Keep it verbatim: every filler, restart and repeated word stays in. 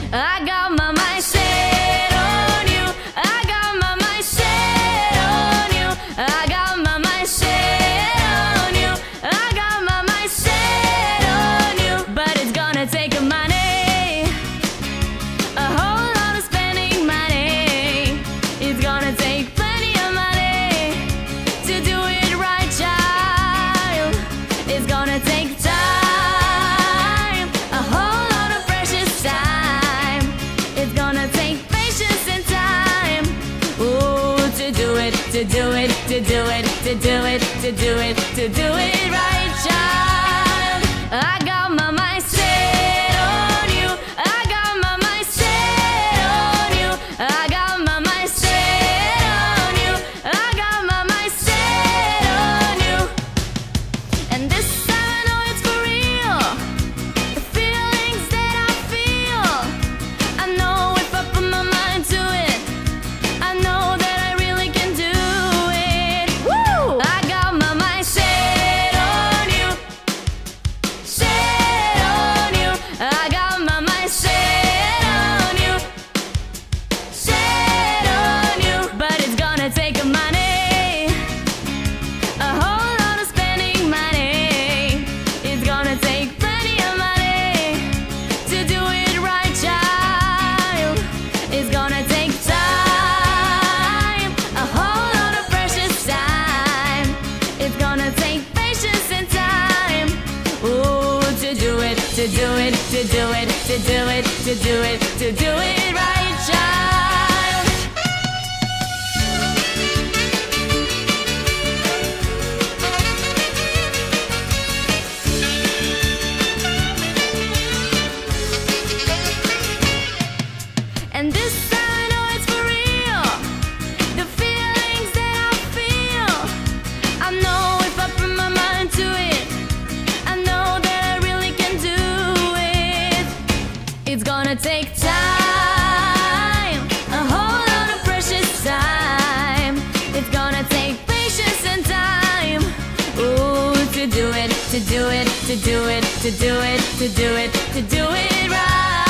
I got my mind set on you. I got my mind set on you. I got my mind set on you. I got my mind set on you. But it's gonna take money, a whole lot of spending money. It's gonna take plenty of money to do it right, child. It's gonna take time, a whole lot of precious time. It's gonna take patience and time. Ooh, to do it, to do it, to do it, to do it, to do it, to do it right, child. I got my mind set on you. I got my mind set on you. I got my mind set on you. I got my mind set on you. And this time I know it's for real. The feelings that I feel, I know if I put my mind to it, I know that I really can do it. Woo! I got my mind set on you. Set on you. I got my mind set on you. Set on you. But it's gonna take money, a whole lot of spending money. It's gonna take plenty of money to do it right, child. It's gonna take time, a whole lot of precious time. It's gonna take patience and time. Ooh, to do it, to do it, to do it, to do it, to do it, to do it right, child. And this time I know it's for real. The feelings that I feel, I know if I put my mind to it, I know that I really can do it. It's gonna take time, a whole lot of precious time. It's gonna take patience and time. Ooh, to do it, to do it, to do it, to do it, to do it, to do it right.